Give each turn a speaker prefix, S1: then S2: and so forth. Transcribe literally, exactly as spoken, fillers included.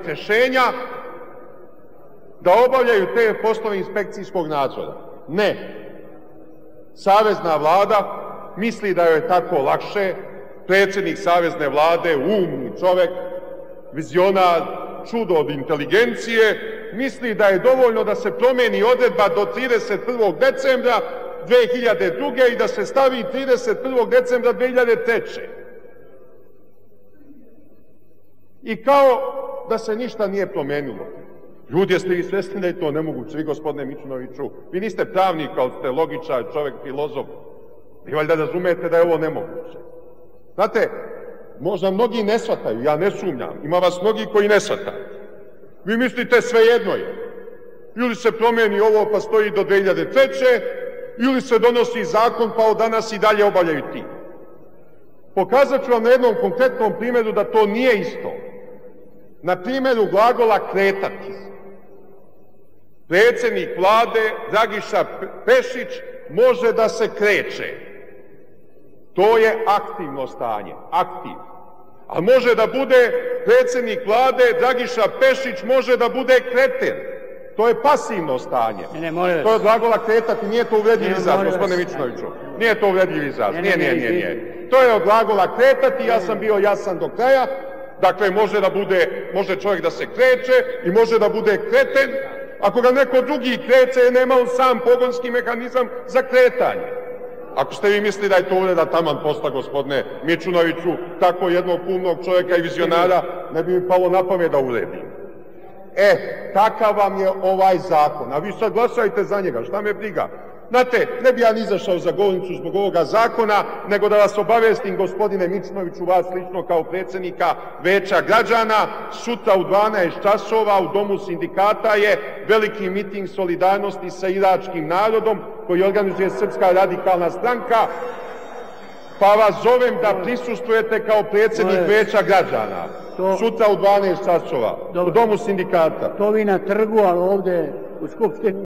S1: donijeti rješenja da obavljaju te poslove inspekcijskog nadzora. Ne. Savezna vlada misli da joj je tako lakše, predsjednik Savezne vlade, umni čovjek, vizionar, čudo od inteligencije, misli da je dovoljno da se promijeni odredba do trideset prvog decembra dve hiljade druge. i da se stavi trideset prvog decembra dve hiljade treće. I kao da se ništa nije promenilo. Ljudi, jeste vi svjesni da je to nemoguće? Vi, gospodine Mićunoviću, vi niste pravnik, ali ste logičar, čovjek, filozof. Vi valjda razumete da je ovo nemoguće. Znate, možda mnogi ne shvataju, ja ne sumnjam, ima vas mnogi koji ne shvataju. Vi mislite svejedno je. Ili se promijeni ovo pa stoji do dve hiljade treće. ili se donosi zakon pa od danas i dalje obavljaju ti. Pokazat ću vam na jednom konkretnom primjeru da to nije isto. Na primjeru glagola kretati. Predsjednik vlade Dragiša Pešić može da se kreće. To je aktivno stanje, aktivno. A može da bude predsjednik vlade Dragiša Pešić može da bude kreten. To je pasivno stanje.
S2: Ne, ne,
S1: to je od glagola kretati, nije to uvredljiv izraz, gospodine Mićunoviću. Nije to uvredljiv izraz,
S2: ne,
S1: nije,
S2: ne,
S1: nije,
S2: ne,
S1: nije, nije. To je od glagola kretati, ja sam bio jasan do kraja. Dakle, može da bude, može čovjek da se kreće i može da bude kreten. Ako ga neko drugi kreće, nema on sam pogonski mehanizam za kretanje. Ako ste vi mislili da je to uvreda taman posla, gospodine Mićunoviću, tako jednog umnog čovjeka i vizionara, ne bi mi palo na pamet da uvredim. E, takav vam je ovaj zakon, a vi sad glasajte za njega, šta me briga? Znate, ne bi ja ni izašao za govornicu zbog ovoga zakona, nego da vas obavestim, gospodine Mićunoviću, vas lično kao predsjednika Veća građana, sutra u dvanaest časova u Domu sindikata je veliki miting solidarnosti sa iračkim narodom koji organizuje Srpska radikalna stranka, pa vas zovem da prisustvujete kao predsjednik Veća građana. To, sutra u dvanaest časova u Domu sindikata.
S2: To vi na trgu, ali ovdje u Skupštini.